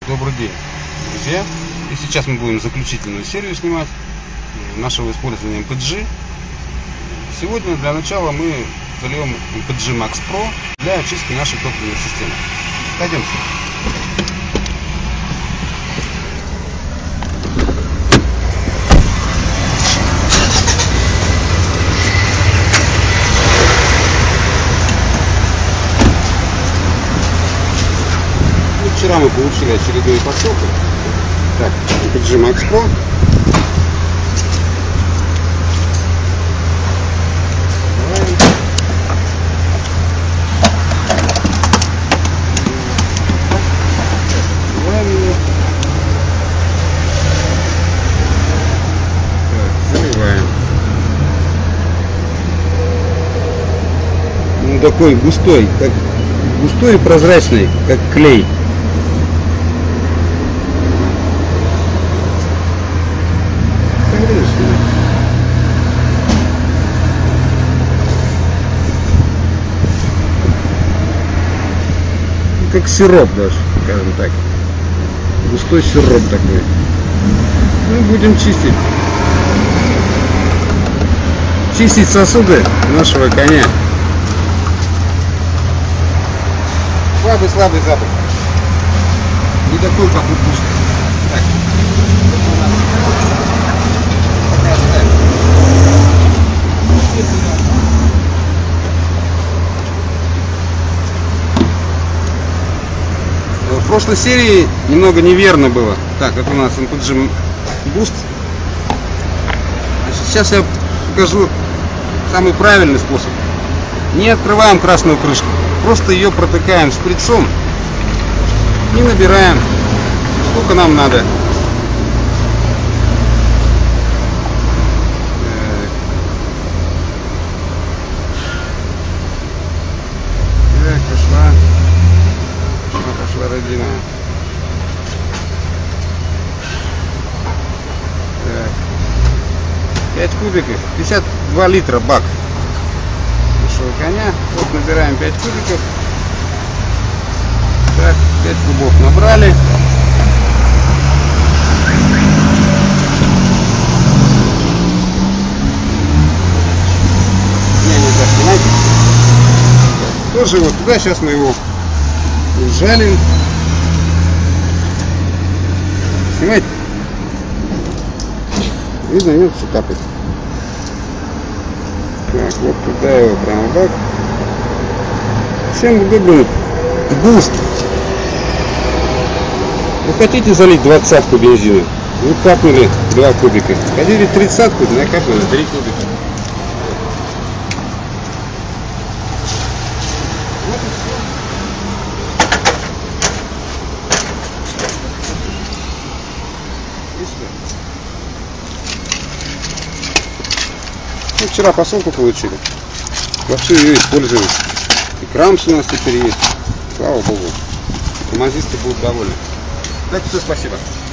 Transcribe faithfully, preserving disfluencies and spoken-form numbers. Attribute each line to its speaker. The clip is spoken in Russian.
Speaker 1: Добрый день, друзья! И сейчас мы будем заключительную серию снимать нашего использования эм пэ джи. Сегодня для начала мы зальем эм пэ джи Max Pro для очистки нашей топливной системы. Пойдемте. Вчера мы получили очередную посылку. Так, эм пэ джи Max Pro. Заливаем. Он такой густой, как густой и прозрачный, как клей. Как сироп даже, скажем так. Густой сироп такой. Ну, будем чистить. Чистить сосуды нашего коня. Слабый-слабый запах. Не такой, как у пушки. Так. В прошлой серии немного неверно было. Так, это у нас эм пэ джи Boost. Значит, сейчас я покажу самый правильный способ. Не открываем красную крышку, просто ее протыкаем шприцом и набираем сколько нам надо. Так, пошла. Пошла родина. Так. пять кубиков, пятьдесят два литра бак нашего коня. Вот набираем пять кубиков. Так, пять кубов набрали. Не, не так, понимаете? Тоже вот туда сейчас мы его жалим. Снимайте. Видно, нет, все капает. Так, вот туда его прямо в бак. Всем удобен буст. Вы хотите залить двадцатку бензина? Вы капнули два кубика. Хотите тридцатку, накапнули три кубика. Ну, вчера посылку получили. Вообще ее используем. И крамс у нас теперь есть. Слава богу. Камазисты будут довольны. Так, все, спасибо.